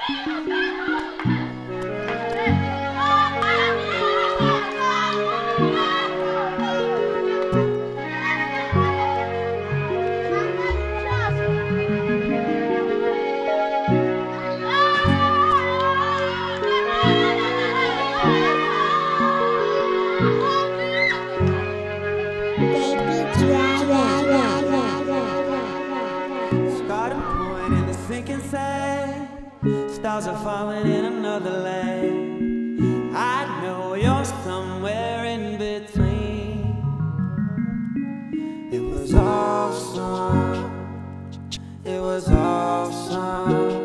Starting point in the sinking sand, stars are falling in another land. I know you're somewhere in between. It was awesome. It was awesome.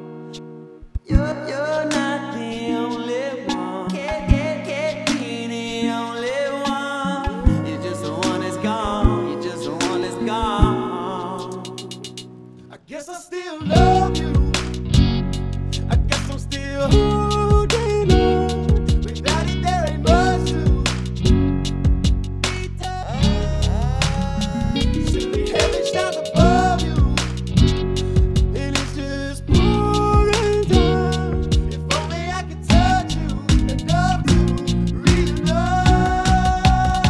You're not the only one. Can't be the only one. You're just the one that's gone. You're just the one that's gone. I guess I still love you. I guess I'm still holding on. Without it, there ain't much to be done. Simply heaven shines above you, and it's just pouring down. If only I could touch you enough to reach love.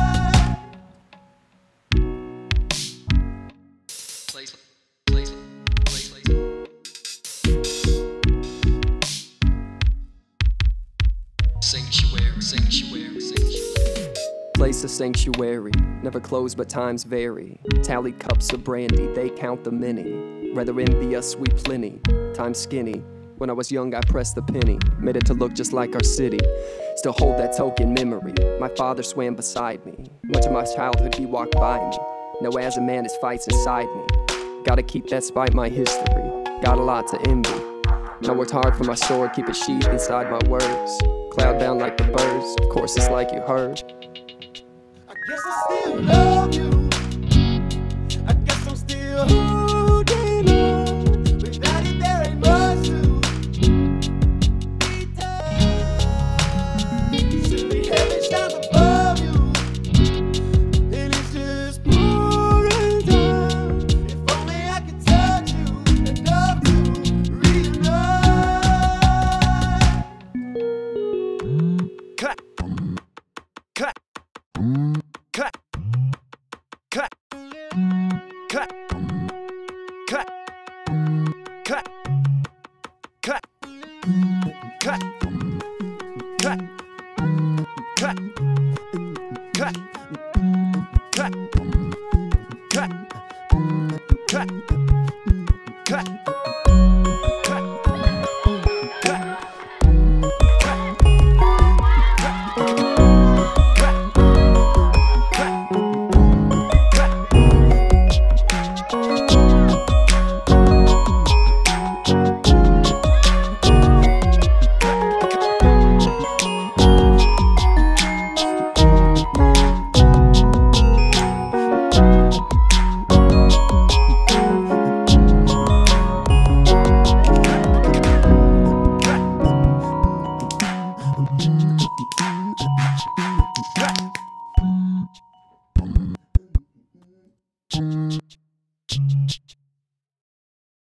Place a sanctuary, never close but times vary. Tally cups of brandy, they count the many. Rather envy us sweet plenty, time skinny. When I was young I pressed the penny, made it to look just like our city. Still hold that token memory, my father swam beside me. Much of my childhood he walked by me. Now as a man his fights inside me. Gotta keep that spite my history, got a lot to envy. I worked hard for my sword, keep it sheathed inside my words. Cloud bound like the birds, of course it's like you heard. I guess I still love you. I guess I'm still holding on. Without it, there ain't much to be done. Simply heaven shines above you, and it's just pouring down. If only I could touch you enough to reach love. Clap, clap. Clap, clap, clap, clap, clap, clap, clap, clap, clap, clap, clap, clap, clap, clap.